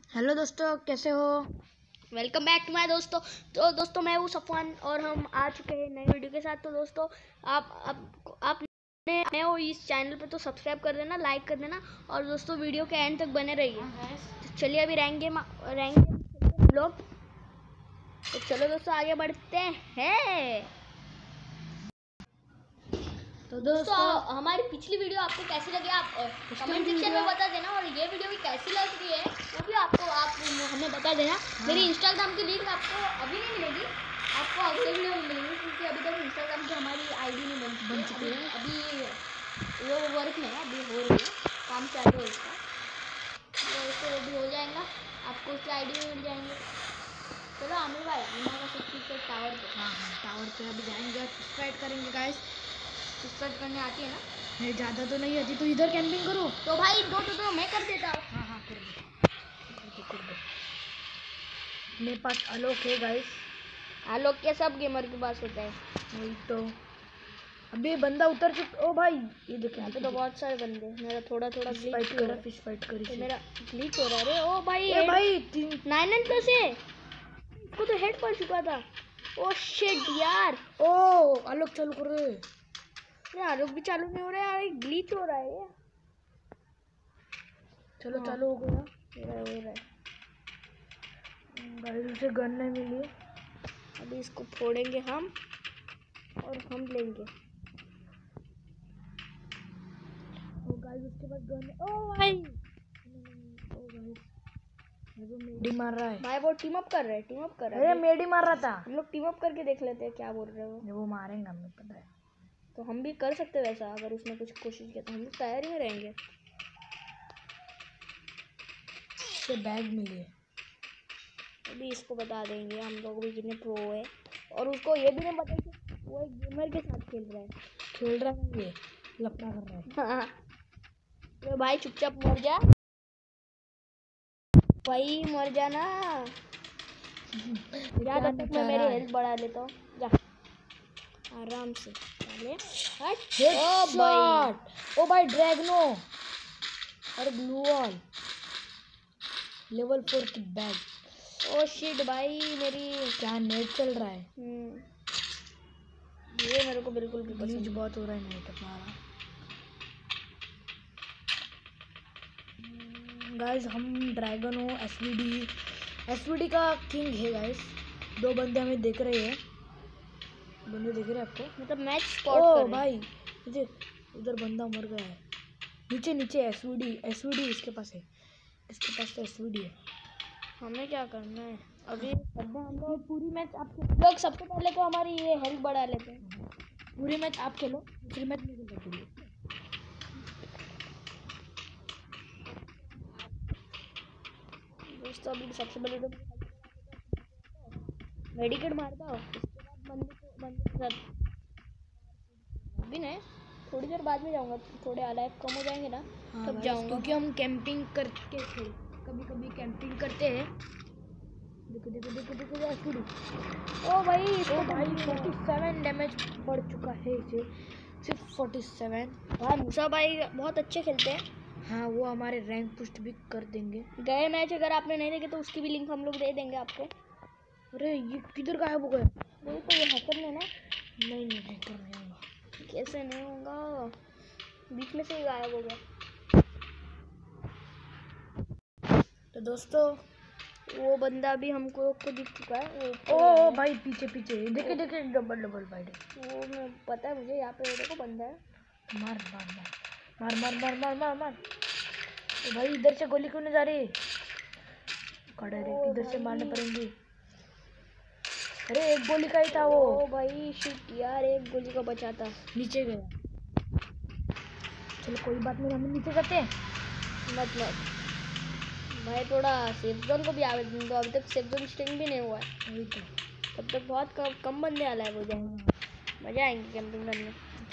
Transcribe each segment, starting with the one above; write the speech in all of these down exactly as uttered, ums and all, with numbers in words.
Hello दोस्तों, कैसे हो? वेलकम बैक टू माय दोस्तों। तो दोस्तों मैं हूँ सफवान और हम आ चुके हैं नए वीडियो के साथ। तो दोस्तों आप आप आप नए हो इस चैनल पे तो सब्सक्राइब कर देना, लाइक कर देना और दोस्तों वीडियो के एंड तक बने रहिए। तो चलिए अभी रैंक गेम रैंक गेम हम लोग। तो चलो दोस्तों आगे बढ़ते हैं। तो दोस्तों दोस्तों हमारी पिछली वीडियो आपको कैसी लगी आप कमेंट सेक्शन में बता देना, और ये वीडियो भी कैसी लग रही है वो भी आपको आप हमें बता देना। हाँ। मेरी इंस्टाग्राम की लिंक आपको अभी नहीं मिलेगी, आपको अगले वीडियो में मिलेगी, क्योंकि अभी तक इंस्टाग्राम की हमारी आईडी नहीं बन बन चुकी है। अभी वो वर्क में है, अभी हो रही है, काम चालू है इसका। तो वो भी हो जाएगा, आपको उसकी आई डी में मिल जाएंगे। चलो आमिर भाई हमारा सब टावर पे हाँ हाँ टावर पे अभी जाएंगे, फाइट करेंगे गाइस। सर्च करने आती है ना? नहीं, ज़्यादा तो नहीं आती, तो इधर कैंपिंग करो। तो भाई दो तो, तो मैं कर देता हूँ। हाँ हाँ कर दो कर दो कर दो मेरे पास आलोक है गाइस। आलोक के सब गेमर के पास होता है। वही तो। अभी बंदा उतर चुका। ओ भाई ये देखो, यहाँ पे तो बहुत सारे बंदे। मेरा थोड़ा थोड़ा फाइट कर रहा, फिश फाइट करी तो मेरा ग्लिच हो रहा है। ओ भाई ए भाई तीन नाइन नाइन प्लस है, इसको तो हेड पड़ चुका था। ओ शिट यार। ओ आलोक चालू कर रहे। अरे आलोक भी चालू नहीं हो रहा है, ग्लिच हो रहा है। चलो हाँ। चालू हो गया। हो रहा है हो रहा है गाइस उसे गन नहीं मिली। अभी इसको फोड़ेंगे हम और हम लेंगे। ओ गाइस उसके पास गन है। ओ भाई ओ गाइस वो मेडी मार रहा है। भाई वो टीम अप कर रहे हैं, टीम अप कर रहे अरे हैं। मेडी मार रहा था। हम लोग टीम अप करके देख लेते हैं क्या बोल रहे हो। वो मारेंगे, हमें पता है। तो हम भी कर सकते हैं वैसा, अगर उसने कुछ कोशिश किया तो हम लोग तैयारी में रहेंगे। से बैग मिली। अभी इसको बता देंगे हम लोग भी कितने प्रो है, और उसको ये भी नहीं पता कि वो एक गेमर के साथ खेल रहा है। खेल रहा है, ये लपड़ा कर रहा है। हाँ। तो भाई चुपचाप मर जा भाई, मर जाना। जा तब तक मैं मेरी हेल्थ बढ़ा लेता हूँ। जा आराम से चले। ओ भाई ओ भाई ड्रैगनो और ब्लू वॉल लेवल फोर की बैग। ओ शिट भाई मेरी क्या नेट चल रहा है। ये मेरे को बिल्कुल भी ग्लिच बहुत हो रहा है नेट हमारा। गाइस हम ड्रैगन हो, एसवीडी एसवीडी का किंग है गाइस। दो बंदे हमें देख रहे हैं, बंदे देख रहे हैं आपको, मतलब मैच स्पॉट ओ कर रहे। भाई मुझे उधर बंदा मर गया है। नीचे नीचे एसवीडी एसवीडी इसके पास है, इसके पास तो एसवीडी है। हमें क्या करना है अभी? हम लोग पूरी मैच आप लोग सबसे पहले तो हमारी ये हेल्थ बढ़ा लेते हैं। पूरी मैच आप खेलो, दूसरी मैच नहीं खेल सकते। दोस्तों अभी सबसे पहले तो मेडिकेट मारता हो, उसके बाद बंदे को बंदे के साथ अभी नहीं, थोड़ी देर बाद में जाऊंगा। थोड़े अलाइव कम हो जाएंगे ना, हाँ तब जाऊंगा, क्योंकि हम कैंपिंग करके खेल कभी कभी कैंपिंग करते हैं। देखो देखो देखो देखो एसवीडी। ओ भाई इसको भाई फोर्टी सेवन डैमेज पड़ चुका है इसे, सिर्फ फोर्टी सेवन। भाई मूसा भाई बहुत अच्छे खेलते हैं। हाँ वो हमारे रैंक पुस्ट भी कर देंगे। गए मैच अगर आपने नहीं देखे तो उसकी भी लिंक हम लोग दे देंगे आपको। अरे ये किधर गायब हो गए? वही तो ये हैकर ने ना। नहीं नहीं हैकर नहीं होगा। कैसे नहीं होगा, बीच में से ही गायब हो गया। तो दोस्तों वो बंदा भी हमको को दिख चुका है। ओ, ओ भाई पीछे पीछे देखे देखे डबल डबल फाइट। वो मैं पता है मुझे, यहाँ पे देखो बंदा है। मार मार मार मार मार मार मार मार मार। तो भाई इधर से गोली क्यों नहीं जा रही? खड़े रहे, इधर से मारने पड़ेंगे। अरे एक गोली का ही था वो। ओ भाई शिट यार, एक गोली का बचा था, नीचे गया। चलो कोई बात नहीं, हम नीचे जाते हैं। मतलब भाई थोड़ा सेफ जोन को भी आवेदन दो, अभी तक सेफ जोन स्टिंग भी नहीं हुआ है। वही तो, तब तक बहुत कम कम बंदे अलाइव हो जाएंगे, मजा आएंगे कैंपिंग करने।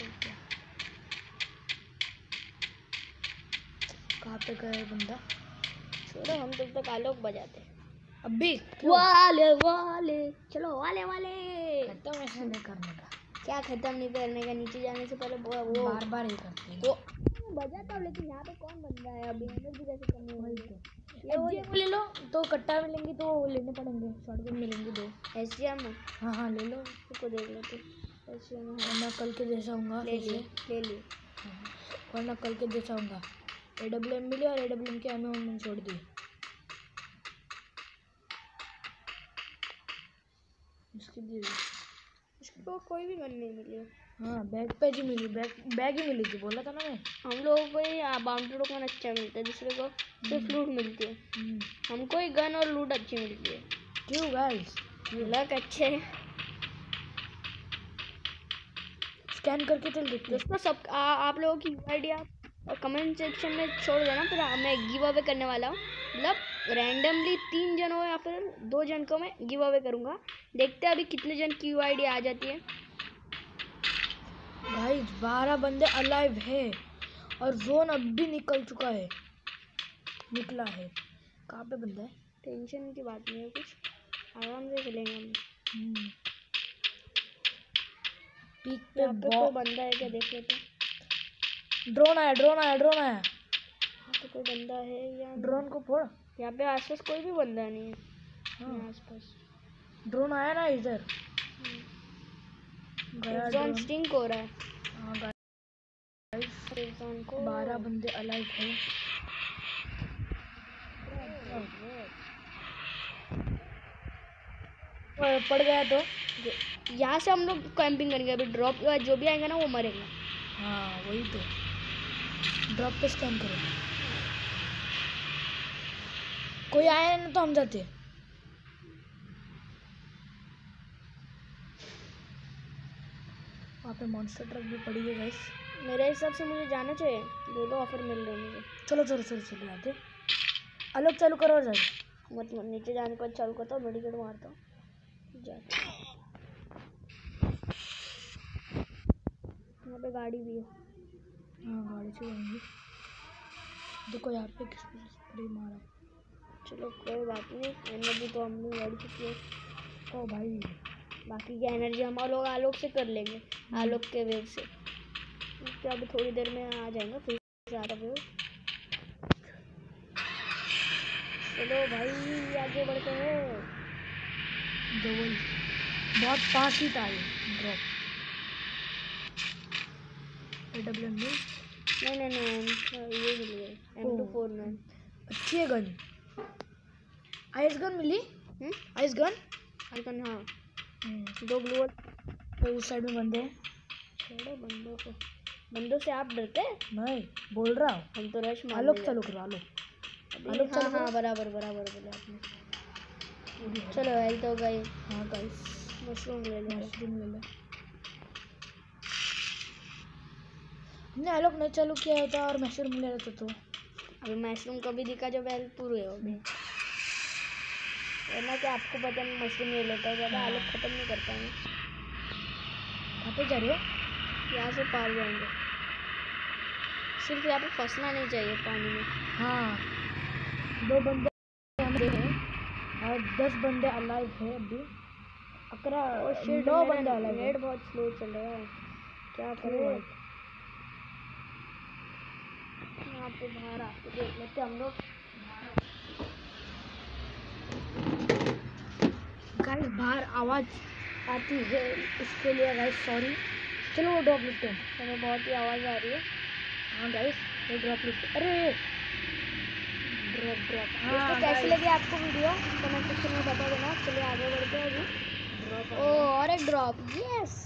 कहाँ पे गया बंदा? छोड़ो हम तब तक आलोक बजाते हैं। अभी वाले वाले चलो वाले वाले खत्म ऐसे नहीं करने का। क्या खत्म नहीं करने का? नीचे जाने से पहले वो वो बार बार ही करते हैं। वो बजाता हूँ, लेकिन यहाँ पे कौन बंदा है अभी? एनर्जी कैसे कमी हो रही है? ये वो एच ले लो, तो कट्टा मिलेंगी तो लेने पड़ेंगे, शॉटगन मिलेंगे दो। एस जी एम हाँ हाँ ले लो, को देख लेते। एस जी एम वरना कल के जैसा होगा। ले लिए ले लिए वरना कल के जैसा होगा। ए डब्ल्यू एम मिली और ए डब्ल्यू एम के एम मैंने छोड़ दी। इसकी दी इसको कोई भी गन नहीं मिली। हाँ बैग पे जी मिली, बैग बैग ही मिली थी, बोला था ना मैं। हम लोगों को ही बाउंड्री रोकन अच्छा मिलता है, दूसरे को सिर्फ लूट मिलती है। हमको ही गन और लूट अच्छी मिलती है। क्यों गाइस? लक अच्छे स्कैन करके चल देते। दोस्तों सब आ, आप लोगों की आइडिया और कमेंट सेक्शन में छोड़ देना, फिर मैं गिव अवे करने वाला हूँ। मतलब रैंडमली तीन जनों या फिर दो जन को मैं गिव अवे करूँगा। देखते हैं अभी कितने जन की आइडी आ जाती है। गाइस बारह बंदे अलाइव है और जोन अब भी निकल चुका है, निकला है। कहाँ पे बंदा है? टेंशन की बात नहीं है, कुछ आराम से चलेंगे हम। पीक पे यहाँ पे कोई बंदा है क्या, देख लेते हैं। ड्रोन आया, ड्रोन आया, ड्रोन आया। यहाँ पे कोई बंदा है या ड्रोन को फोड़। यहाँ पे आसपास कोई भी बंदा नहीं है। हाँ आसपास ड्रोन आया ना इधर। गया ड्रोन स्टिंग हो रहा है। हाँ गाइस को बारह बंदे अलाइव है। पड़ गया तो यहाँ से हम लोग कैंपिंग करेंगे। अभी ड्रॉप के बाद जो भी आएगा ना वो मरेगा। हाँ वही तो, ड्रॉप पे स्कैन करो। कोई आया ना तो हम जाते। वहाँ पे मॉन्स्टर ट्रक भी पड़ी है गाइस। मेरे हिसाब से मुझे जाना चाहिए, दो दो ऑफर मिल रहे हैं मुझे। चलो चलो चलो चलो आते। अलग चालू करो और जाए। मत नीचे जाने पर चालू करता हूँ, मेडिकेट मारता हूँ जाते। यहाँ पे गाड़ी भी है। हाँ गाड़ी से जाएंगे। देखो यहाँ पे किस स्प्रे मारा। चलो कोई बात नहीं, एनर्जी तो हमने गाड़ी चुकी है। ओ भाई बाकी की एनर्जी हम लोग आलोक से कर लेंगे, आलोक के वेव से। तो अभी थोड़ी देर में आ जाएगा फिर से आता वेव। चलो भाई आगे बढ़ते हैं। डबल बहुत पास ही था ये ड्रॉप। ए डब्ल्यू एम नहीं नहीं नहीं ये मिल गया एम टू फोर नाइन। अच्छी है गन। आइस गन मिली। आइस गन आइस गन हाँ। दो ग्लू तो उस साइड में बंदे हैं। छोड़ो बंदों को, बंदों से आप डरते हैं? नहीं बोल रहा हूँ, हम तो रश मार आलोक चालू करो। आलोक आलोक हाँ हाँ बराबर बराबर बोले आपने। चलो हेल्थ हो गई। हाँ गाइस मशरूम ले लो, मशरूम ले लो। हमने आलोक नहीं चालू किया होता और मशरूम ले लेते तो अभी मशरूम कभी दिखा जब हेल्थ पूरी हो गई। वरना क्या आपको पता है मशरूम ले लेता है, ज़्यादा आलोक ख़त्म नहीं करता है। कहाँ पे जा रहे हो? यहाँ से पार जाएंगे, सिर्फ यहाँ पे फंसना नहीं चाहिए पानी में। हाँ दो बंदे हम हैं और दस बंदे अलाइव है अभी। अकरा नौ बंदे अलाइव है। नेट बहुत स्लो चल रहा है, क्या करें? यहाँ पे बाहर आके देख लेते हम लोग। गाइस बाहर आवाज़ आती है इसके लिए गाइस सॉरी। चलो वो ड्रॉप लिखते हैं। हमें बहुत ही आवाज़ आ रही है। हाँ गाइस वो ड्रॉप लिखते। अरे ड्रॉप ड्रॉप हाँ कैसी लगी आपको वीडियो कमेंट सेक्शन में बता देना। चलिए आगे बढ़ते हैं अभी। ओ और एक drop yes.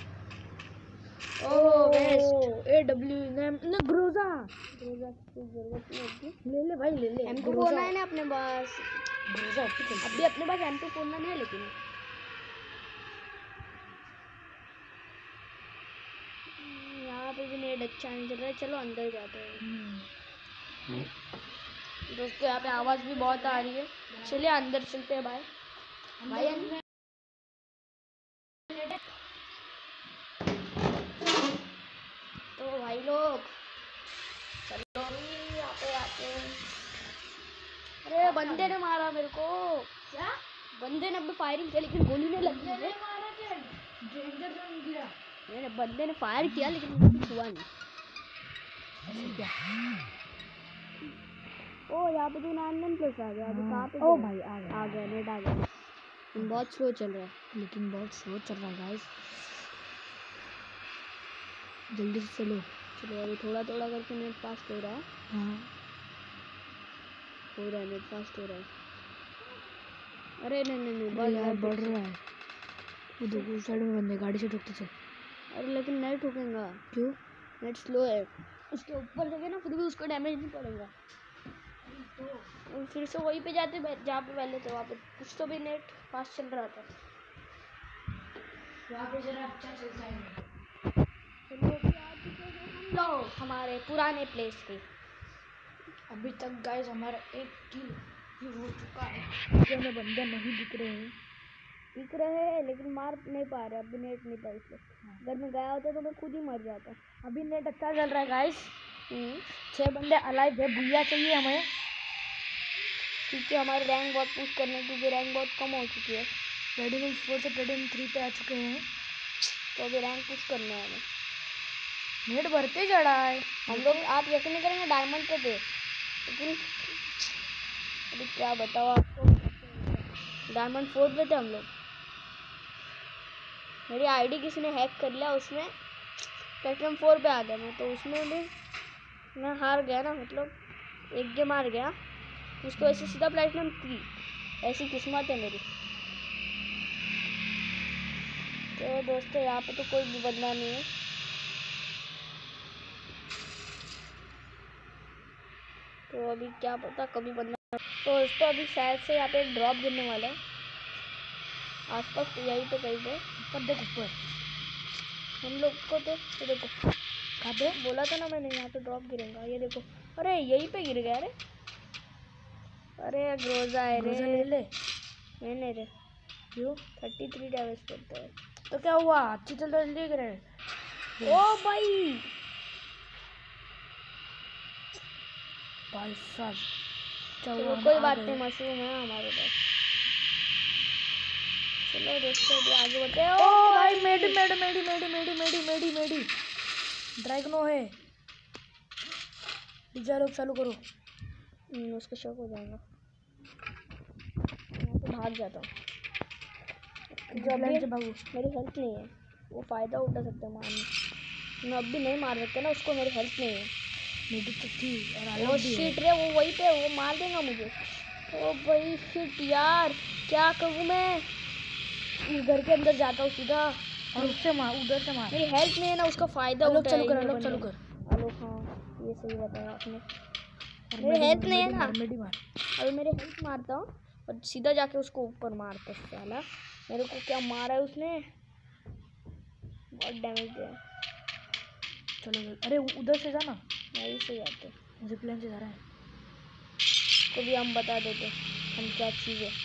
Oh best A W ने ने ग्रोजा ग्रोजा की जरूरत नहीं होगी। ले ले भाई ले ले। एम टू फोर नाइन है अपने पास। ग्रोजा अभी अपने पास एम टू फोर नाइन है, लेकिन यहाँ पे भी नेट अच्छा नहीं चल रहा है। चलो अंदर जाते हैं। दोस्तों यहाँ पे आवाज़ भी बहुत आ रही है, चलिए अंदर चलते हैं भाई। भाई अंदर तो भाई लोग चलो यहाँ पे आते हैं। अरे बंदे ने मारा मेरे को। क्या बंदे ने अभी फायरिंग किया लेकिन गोली नहीं लगी मुझे। मेरे बंदे ने फायर किया लेकिन मुझे कुछ हुआ नहीं। ओ यहाँ पे तो नाइन प्लस आ गया। अभी हाँ। कहाँ पे ओ गया? भाई आ गया आ गया, नेट आ गया। बहुत स्लो चल रहा है। लेकिन बहुत स्लो चल रहा है गाइस, जल्दी से चलो। चलो अभी थोड़ा थोड़ा करके नेट फास्ट हो रहा है। हाँ हो रहा है, नेट फास्ट हो रहा है। अरे नहीं नहीं नहीं अरे बढ़ यार रहा बढ़ रहा है। वो देखो उस साइड में बंदे गाड़ी से ठोकते चल। अरे लेकिन नेट ठोकेगा। क्यों? नेट स्लो है। उसके ऊपर लगे ना फिर भी उसको डैमेज नहीं पड़ेगा। तो फिर से वहीं पे जाते जहाँ पे पहले थे, वहाँ पे कुछ तो भी नेट फास्ट चल रहा था। वहाँ पे जरा अच्छा चलता है। चलो अभी आ चुके हैं हम लोग हमारे पुराने प्लेस पे। अभी तक गाइस हमारा एक किल भी हो चुका है। जो हमें बंदे नहीं दिख रहे हैं। दिख रहे हैं लेकिन मार नहीं पा रहे, अभी नेट नहीं था इसलिए। अगर मैं गया होता तो मैं खुद ही मर जाता। अभी नेट अच्छा चल रहा है गाइस। छह बंदे अलाइव है, बुया चाहिए हमें क्योंकि हमारे रैंक बहुत पुश करने क्योंकि रैंक बहुत कम हो चुकी है। प्लेटिनम फोर से प्लेटिनम थ्री पे आ चुके हैं, तो अभी रैंक पुश करना है हमें। नेट बढ़ते जा रहा है हम लोग, आप यकीन नहीं करेंगे, डायमंड पे थे लेकिन अभी क्या बताओ आपको, डायमंड फोर पे थे हम लोग। मेरी आईडी किसी ने हैक कर लिया, उसमें प्लेटिनम फोर पे आ गया मैं, तो उसमें भी मैं हार गया ना, मतलब एक गेम हार गया, उसको ऐसे सीधा प्लेटिनम थ्री। ऐसी किस्मत है मेरी। तो दोस्तों यहाँ पे तो कोई भी बंदा नहीं है। तो अभी क्या पता कभी बंदा। तो दोस्तों अभी शायद से यहाँ पे एक ड्रॉप गिरने वाला है आसपास, तो यहीं पे कहीं पे ऊपर देख ऊपर हम लोग को। तो ये देखो कहाँ पे बोला था ना मैंने, यहाँ पे ड्रॉप गिरेगा। ये देखो, अरे यहीं पे गिर गया। अरे अरे ग्रोजा है रे। ग्रोजा ले ले। नहीं नहीं रे, क्यों? थर्टी थ्री डैमेज पड़ता है। तो क्या हुआ? अच्छी चल रही है रे। ओ भाई भाई साहब चलो कोई बात नहीं, मशरूम है हमारे पास। चलो दोस्तों अभी आगे बढ़ते हैं। ओ भाई मेडी मेडी मेडी मेडी मेडी मेडी मेडी मेडी ड्रैगनो है। डीजे लोग चालू करो। उसका शौक हो जाएगा। मैं तो भाग जाता हूँ। जब भी से भागो। मेरी हेल्थ नहीं है, वो फ़ायदा उठा सकते हैं मारने। मैं अब भी नहीं मार सकते ना उसको, मेरी हेल्थ नहीं है। मेडी तो थी और वो अलग भी है। शिट रे, वो वहीं पे वो मार देगा मुझे। ओ भाई शिट यार, क्या करूँ मैं? इस घर के अंदर जाता हूँ सीधा और उससे मार, उधर से मार। मेरी हेल्थ नहीं है ना, उसका फ़ायदा लोग उठाया चालू कर, ये लोग बंदे चालू ने। कर। हेलो, हाँ ये सही बताया आपने। और मेरी मेडी हेल्थ मार, नहीं है मेडी ना, मार, मेडी मार। अभी मेरे हेल्थ मारता हूँ और सीधा जाके उसको ऊपर मारता है साला। मेरे को क्या मारा है उसने, बहुत डैमेज दिया। चलो अरे उधर से जाना, यहीं से जाते जिप लाइन से जा रहा है। तो भी हम बता देते हम क्या चीज़ है।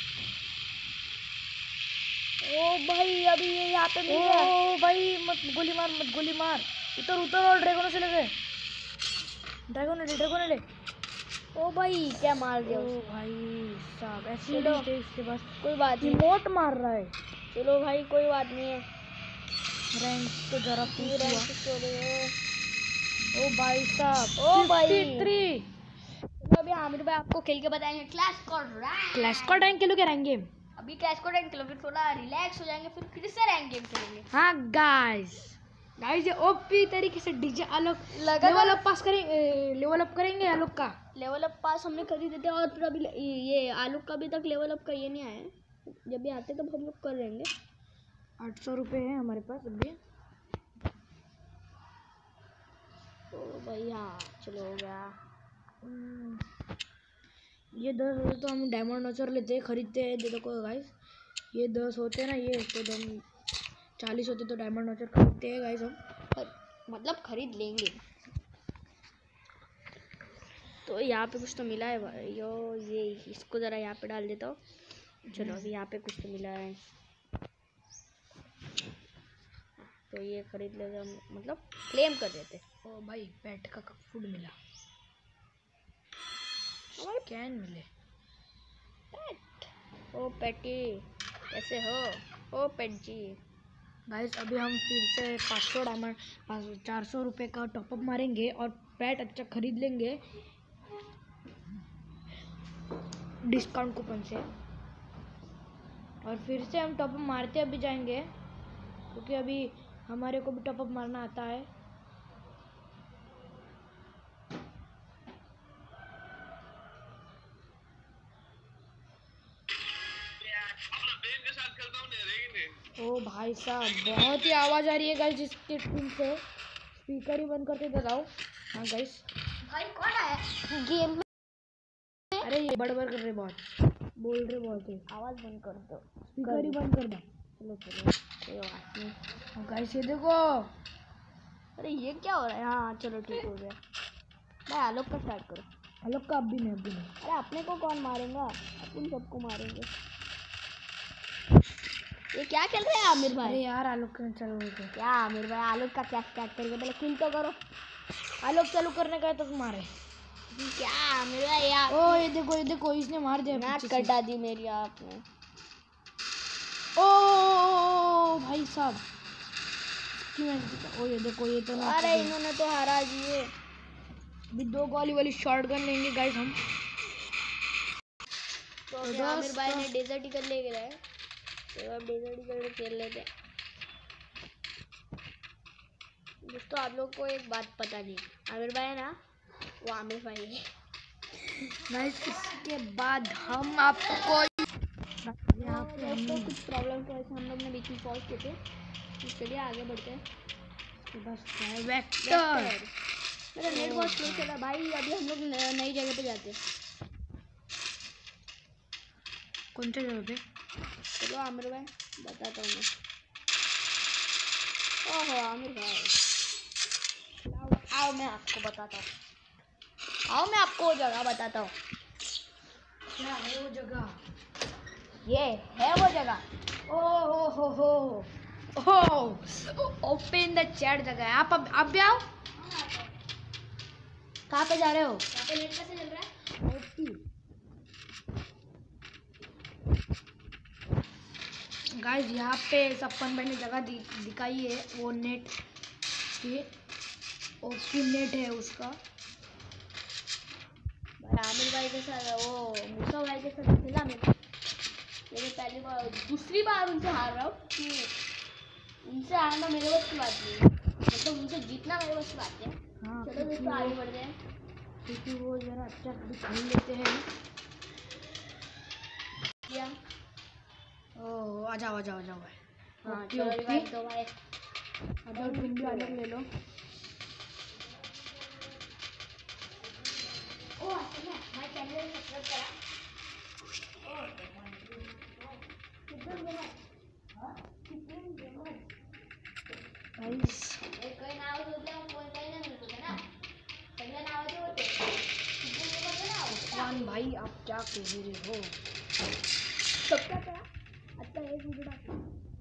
ओ भाई अभी ये यहाँ पे मिल गया। ओ भाई मत गोली मार, मत गोली मार। उतर उतर और ड्रैगनों से लगे। ड्रैगन ले, ड्रैगन ले। ओ भाई क्या मार दिया ओ उसने। भाई साहब ऐसे चलो ही इसके पास कोई बात नहीं, रिमोट मार रहा है। चलो भाई कोई बात नहीं है। रैंक तो जरा ये पीस रैंक हुआ। पुश हो रही है। ओ भाई साहब ओ भाई तिरेपन। तो अभी आमिर भाई आपको खेल के बताएंगे क्लैश स्क्वाड रैंक। क्लैश का रैंक खेलो क्या रैंक गेम? अभी क्लैश स्क्वाड रैंक खेलो, फिर थोड़ा रिलैक्स हो जाएंगे, फिर फिर से रैंक गेम खेलेंगे। हाँ गाइस गाइस ये ओपी तरीके से डीजे आलोक लगा लेवल अप पास करेंगे, लेवल अप करेंगे आलोक का। लेवल अप पास हमने कर ही देते हैं, और फिर अभी ये आलोक का अभी तक लेवल अप का ये नहीं आया है। जब भी आते तब हम लोग कर लेंगे। आठ सौ रुपये है हमारे पास अभी। तो भाई हाँ चलो हो गया। हम्म, ये दस होते तो हम डायमंड नॉचर लेते खरीदते हैं। दे देखो गाइस ये दस होते ना, ये तो हम चालीस होते तो डायमंड नॉचर खरीदते हैं गाइस हम। खर- मतलब खरीद लेंगे। तो यहाँ पे कुछ तो मिला है भाई, यो ये इसको ज़रा यहाँ पे डाल देता हूँ। चलो अभी यहाँ पे कुछ तो मिला है, तो ये खरीद लेते हम, मतलब क्लेम कर देते। ओ भाई पेट का फूड मिला, कैन मिले। पेट ओ पेटी कैसे हो ओ पेट जी। गाइस अभी हम फिर से पाँच सौ डायमंड चार सौ रुपये का टॉपअप मारेंगे और पैट अच्छा खरीद लेंगे। डिस्काउंट कूपन से। और फिर से हम टॉपअप मारते अभी जाएंगे, क्योंकि अभी हमारे को भी टॉपअप मारना आता है। ओ भाई साहब, बहुत ही आवाज़ आ रही है गाइस जिसके टीम से। स्पीकर ही बंद करके बताओ। हाँ गाइस, भाई कौन आया गेम में? अरे ये बड़बड़ कर रहे बहुत, बोल रहे बहुत है। आवाज़ बंद कर दो, स्पीकर ही बंद कर दो। चलो चलो कोई बात नहीं। हाँ गाइस ये देखो। अरे ये क्या हो रहा है? हाँ चलो ठीक हो गया। भाई आलोक का स्टार्ट करो। आलोक का अब भी नहीं, अब भी नहीं। अरे अपने को कौन मारेगा, अपन सबको मारेंगे। ये क्या खेल रहे हैं आमिर भाई? अरे यार आलोक का चलो गए। क्या आमिर भाई, आलोक का क्या स्टार्ट करेंगे? पहले किल तो करो। आलोक चालू करने का है तो मारे। क्या आमिर भाई यार, ओ ये देखो, ये देखो, इसने मार दिया नाक पीछे से। कटा दी मेरी आपने। ओ भाई साहब, ओ ये देखो, ये तो ना। अरे इन्होंने तो हरा दिए। अभी दो गोली वाली शॉटगन लेंगे गाइस हम। तो अभी आमिर भाई ने डेजर्ट ईगल ले गया है, तो अब डेजर्ट ईगल में खेल लेते हैं। दोस्तों आप लोग को एक बात पता नहीं, आमिर भाई है ना, वो आमिर भाई है। गाइस इसके बाद हम आपको यहाँ पे हम दोस्तों कुछ प्रॉब्लम की वजह से हम लोग ने बीच में पॉज किए थे, तो चलिए आगे बढ़ते हैं। बस वेक्टर। मेरा नेट बहुत स्लो चला भाई। अभी हम लोग न- नई जगह पे जाते हैं। कौन सी जगह पे? चलो आमिर भाई बताता हूँ मैं। ओहो आमिर भाई, आओ आओ मैं आपको बताता हूँ। आओ मैं आपको वो जगह बताता हूँ। क्या है वो जगह? ये है वो जगह। ओ हो हो हो हो ओपन द चैट जगह है। आप अब आप भी आओ। कहाँ पे जा रहे हो? यहाँ पे नेट कैसे चल रहा है? गाइस यहाँ पे सपन भाई ने जगह दि, दिखाई है, वो नेट की ओपी नेट है उसका। भाई आमिर भाई के साथ, वो मूसा भाई के साथ खेला मेरे, लेकिन पहली बार दूसरी बार उनसे हार रहा हूँ कि उनसे हारना मेरे बस की बात नहीं है, मतलब उनसे जीतना मेरे बस की बात है। हाँ, चलो दोस्तों आगे बढ़ते हैं। क्योंकि वो जरा अच्छा भी खेल लेते हैं। क्या? ओह आ जाओ आ जाओ आ जाओ भाई। हाँ ओके, चलो ओके। भाई तो भाई आ जाओ, तुम भी अलग ले लो। ओ अच्छा भाई चैनल सब्सक्राइब करा। गाइस काही नाव होतं कोणताही नाही होतं ना, पहिलं नाव होतं स्वान भाई आप क्या कह रहे हो? सबका करा आता एक वीडियो टाकला।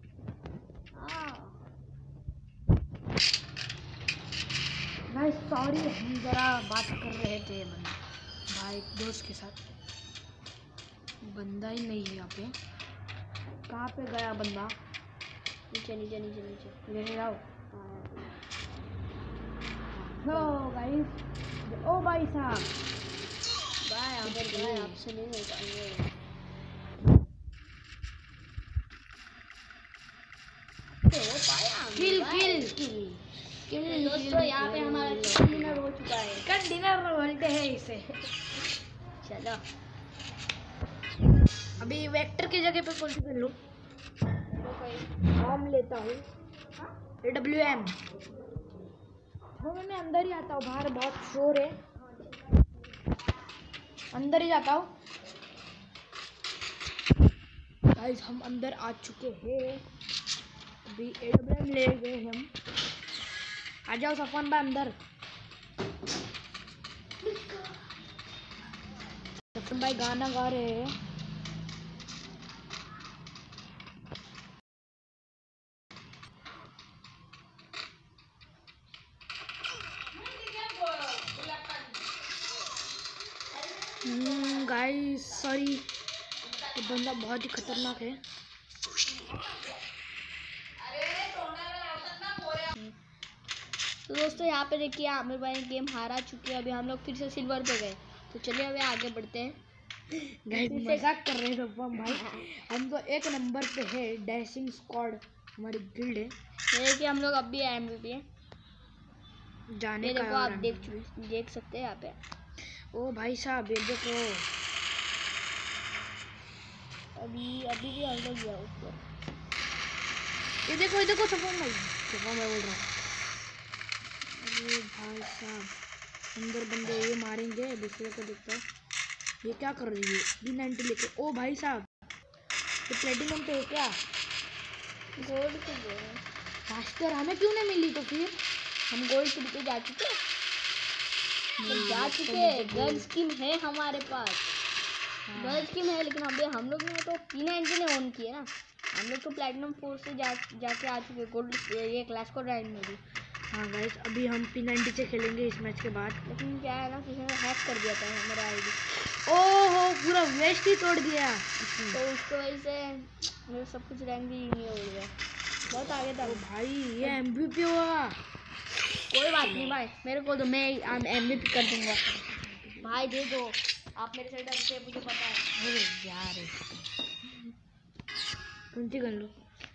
गाइस सॉरी, हम जरा बात कर रहे थे बंदा भाई दोस्त के साथ। बंदा ही नहीं है यहाँ पे। कहाँ पे गया बंदा? नीचे नीचे नीचे नीचे ले आओ। हाँ लो गाइस, ओ भाई साहब, भाई आमिर भाई आपसे नहीं मिल पाएंगे। हो पाया किल भाई। किल किल किल। दोस्तों यहाँ पे हमारा चिकन डिनर हो चुका है। चिकन डिनर बोलते हैं इसे। चलो अभी वेक्टर की जगह पे कौन सी कर लूँ? चलो कोई हम लेता हूँ डब्ल्यू एम। हाँ मैं अंदर ही आता हूँ, बाहर बहुत शोर है, अंदर ही जाता हूँ। गाइस हम अंदर आ चुके हैं, अभी ए डब्ल्यू एम ले गए हम। आ जाओ सफान भाई अंदर। सफान भाई गाना गा रहे हैं। गाइस सॉरी, ये बंदा बहुत ही खतरनाक है। तो दोस्तों यहाँ पे देखिए आमिर भाई गेम हारा चुके हैं। अभी हम लोग फिर से सिल्वर पे गए, तो चलिए अभी आगे बढ़ते हैं। गाइस मजाक कर रहे हैं सब हम भाई। हम तो एक नंबर पे है, डैशिंग स्क्वाड हमारी गिल्ड है। ये कि हम लोग अब भी एमवीपी है जाने ये का देखो, है आप और देख देख सकते हैं यहाँ पे। ओ भाई साहब ये देखो, अभी अभी भी हम लोग गया ऊपर। ये देखो ये देखो सफान भाई, सफान मैं बोल रहा हूँ। अरे भाई साहब अंदर बंदे ये मारेंगे, दूसरे को देखता है ये क्या कर रही है, बी नाइनटी लेके। ओ भाई साहब ये प्लेटिनम पे है क्या? गोल्ड पे गए, मास्टर हमें क्यों नहीं मिली? तो फिर हम गोल्ड पे पे जा चुके हम जा चुके गन स्किन है हमारे पास, गन स्किन है, लेकिन अभी हम लोग ने तो पी नाइनटी ने ऑन किया ना। हम लोग तो प्लेटिनम फोर से जा जाके आ चुके गोल्ड ये क्लैश को राइड में भी। हाँ गाइस अभी हम पी नाइनटी से खेलेंगे इस मैच के बाद। लेकिन क्या है ना, किसी ने हैक कर दिया था हमारा आईडी। ओहो पूरा वेस्ट ही तोड़ दिया। तो उसकी वजह से मेरा सब कुछ रैंक भी नहीं हो गया, बहुत आगे था। ओ भाई ये एमवीपी हुआ। कोई बात नहीं भाई, मेरे को तो मैं एमवीपी कर दूंगा भाई, दे दो आप मेरे से डरते हैं, मुझे पता है। अरे यार कौन सी गन लो?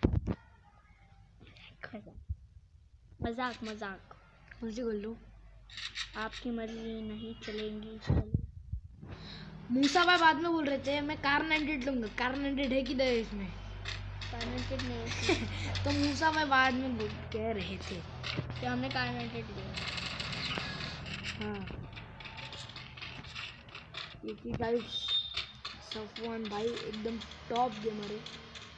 मजाक मजाक, कौन सी गन लो? आपकी मर्जी नहीं चलेंगी। मूसा भाई बाद में बोल रहे थे मैं कार नाइनटी लूंगा, कार नाइनटी है कि नहीं इसमें? कार्नेटेड नहीं तो मूसा भाई बाद में बोल कह रहे थे कि हमने कार्नेटेड लिया। हाँ क्योंकि गाइस सफवान भाई एकदम टॉप गेमर है।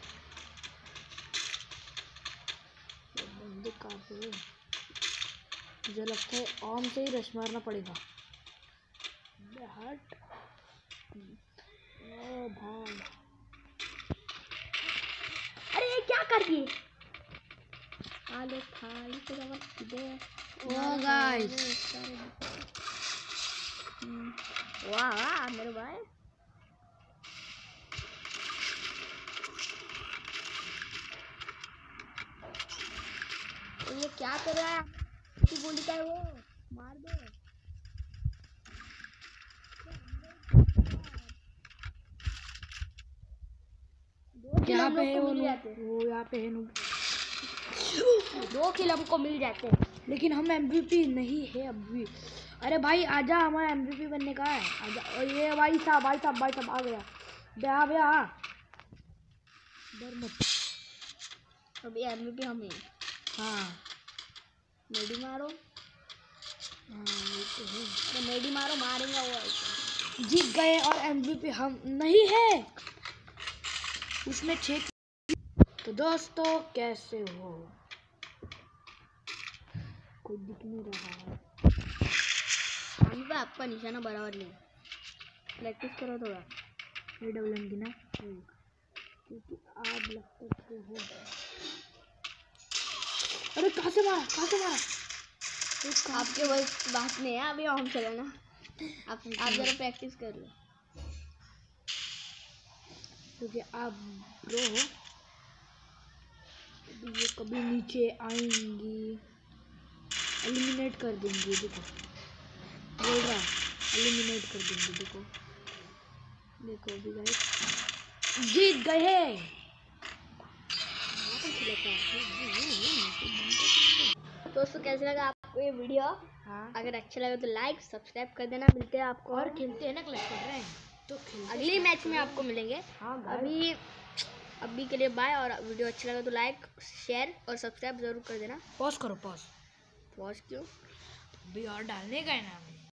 बंदे काफी, मुझे लगता है आम से ही रश मारना पड़ेगा। हट ओ भाई, अरे ये क्या कर रही है? आलो खाली तो जब सीधे ओ गाइस वाह वाह मेरे भाई, तो ये क्या कर रहा है? किसी गोली का है वो, मार दो। दो किल यहाँ हम पे लोग है को वो मिल नूब, जाते, वो यहाँ पे है नूब। दो किल हमको मिल जाते, लेकिन हम एमवीपी नहीं है अभी। अरे भाई आजा, हमारा एमवीपी बनने का है, आजा। और ये भाई साहब भाई साहब भाई साहब आ गया, ब्याह ब्याह डर मत। अभी एमवीपी हम ही। हाँ मेडी मारो, हाँ ये तो है। तो मेडी मारो, मारेंगे वो ऐसे। जीत गए और एमवीपी हम नहीं है, उसमें छः। तो दोस्तों कैसे हो? कोई दिख नहीं रहा है। अभी पे आपका निशाना बराबर नहीं, प्रैक्टिस करो थोड़ा। ये डबल एम की ना, क्योंकि आप लगते हो। अरे कहाँ से मारा, कहाँ से मारा? तो आपके बस बात नहीं है, अभी हम चले ना, आप आप जरा प्रैक्टिस कर लो, क्योंकि आप प्रो हो। ये कभी नीचे आएंगी, एलिमिनेट कर देंगे। देखो बोल रहा एलिमिनेट कर देंगे। देखो देखो अभी गाइस जीत गए। दोस्तों कैसे लगा आपको ये वीडियो? हाँ अगर अच्छा लगे तो लाइक सब्सक्राइब कर देना। मिलते हैं आपको और खेलते हैं ना क्लैश ऑफ क्लैंस, तो खेलते अगली मैच में आपको मिलेंगे। हाँ guys। अभी अभी के लिए बाय, और वीडियो अच्छा लगा तो लाइक शेयर और सब्सक्राइब जरूर कर देना। पॉज करो, पॉज पॉज क्यों? अभी और डालने का है ना हमें।